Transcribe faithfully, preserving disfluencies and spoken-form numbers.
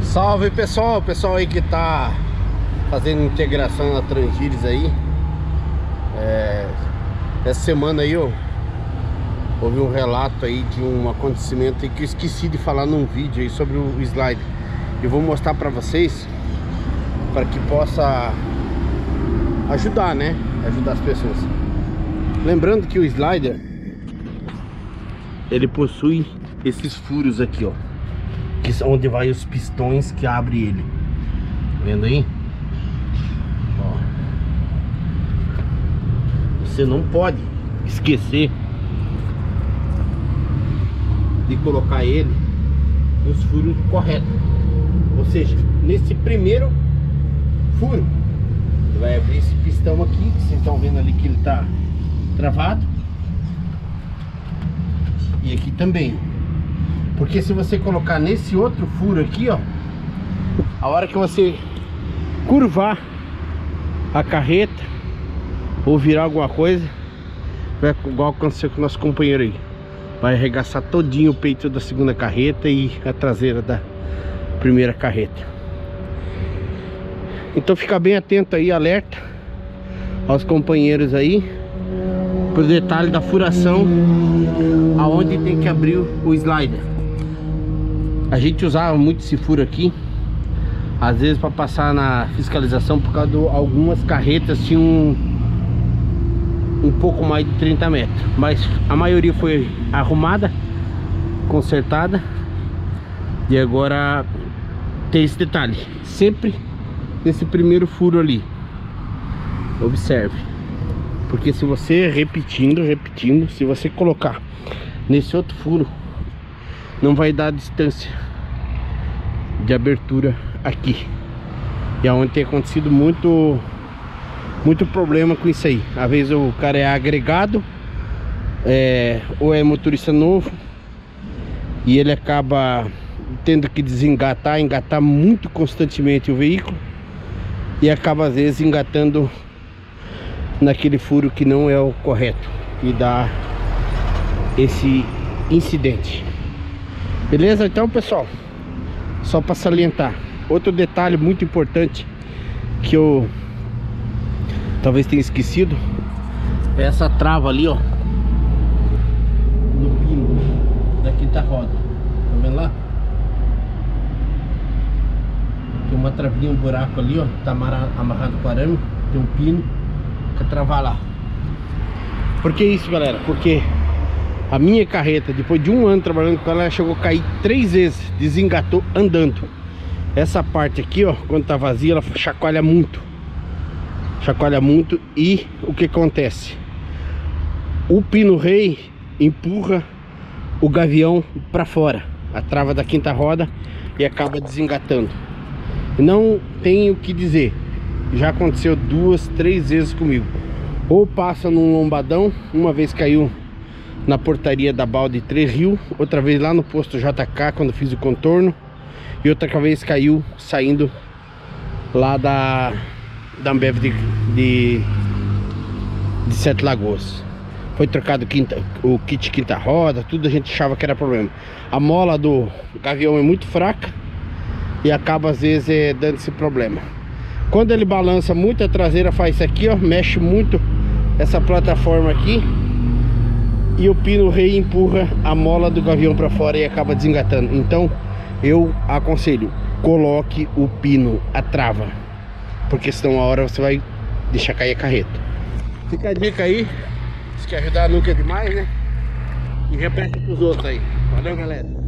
Salve pessoal, pessoal aí que tá fazendo integração na Transgires aí. é, Essa semana aí, ó, houve um relato aí de um acontecimento aí que eu esqueci de falar num vídeo aí sobre o slider. Eu vou mostrar pra vocês, para que possa ajudar, né? Ajudar as pessoas. Lembrando que o slider, ele possui esses furos aqui, ó, que são onde vai os pistões que abre ele. Tá vendo aí? Ó. Você não pode esquecer de colocar ele nos furos corretos. Ou seja, nesse primeiro furo, você vai abrir esse pistão aqui, que vocês estão vendo ali que ele tá travado. E aqui também. Porque se você colocar nesse outro furo aqui, ó, a hora que você curvar a carreta ou virar alguma coisa, vai igual aconteceu com o nosso companheiro aí. Vai arregaçar todinho o peito da segunda carreta e a traseira da primeira carreta. Então fica bem atento aí, alerta aos companheiros aí pro detalhe da furação, aonde tem que abrir o slider. A gente usava muito esse furo aqui, às vezes para passar na fiscalização, por causa de algumas carretas tinham um, um pouco mais de trinta metros, mas a maioria foi arrumada, consertada. E agora tem esse detalhe, sempre nesse primeiro furo ali, observe, porque se você repetindo, repetindo, se você colocar nesse outro furo, não vai dar distância de abertura aqui. E é onde tem acontecido muito muito problema com isso aí. Às vezes o cara é agregado, é, ou é motorista novo, e ele acaba tendo que desengatar, engatar muito constantemente o veículo, e acaba às vezes engatando naquele furo que não é o correto, e dá esse incidente. Beleza? Então, pessoal, só para salientar, outro detalhe muito importante que eu talvez tenha esquecido é essa trava ali, ó, no pino da quinta roda. Tá vendo lá? Tem uma travinha, um buraco ali, ó, tá amarrado com arame, tem um pino pra travar lá. Por que isso, galera? Porque a minha carreta, depois de um ano trabalhando com ela, ela chegou a cair três vezes, desengatou andando. Essa parte aqui, ó, quando tá vazia, ela chacoalha muito. Chacoalha muito e o que acontece? O pino rei empurra o gavião para fora, a trava da quinta roda, e acaba desengatando. Não tem o que dizer, já aconteceu duas, três vezes comigo. Ou passa num lombadão, uma vez caiu na portaria da Balde Três Rios, outra vez lá no posto J K quando fiz o contorno, e outra vez caiu saindo lá da, da Ambev de, de, de Sete Lagoas. Foi trocado quinta, o kit quinta roda, tudo a gente achava que era problema. A mola do gavião é muito fraca e acaba às vezes é, dando esse problema. Quando ele balança muito, a traseira faz isso aqui, ó, mexe muito essa plataforma aqui, e o pino rei empurra a mola do gavião para fora e acaba desengatando. Então eu aconselho, coloque o pino à trava, porque senão a hora você vai deixar cair a carreta. Fica a dica aí, se quer ajudar nunca é demais, né? E repete pros outros aí. Valeu, galera.